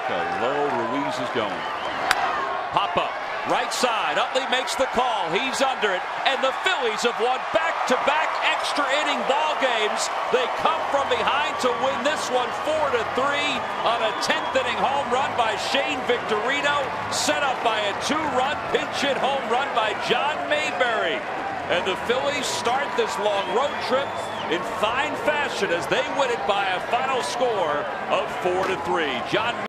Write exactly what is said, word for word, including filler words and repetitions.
America. Low, Ruiz is going. Pop up. Right side. Utley makes the call. He's under it. And the Phillies have won back-to-back extra inning ball games. They come from behind to win this one four to three on a tenth inning home run by Shane Victorino, set up by a two-run pinch hit home run by John Mayberry. And the Phillies start this long road trip in fine fashion as they win it by a final score of four to three. John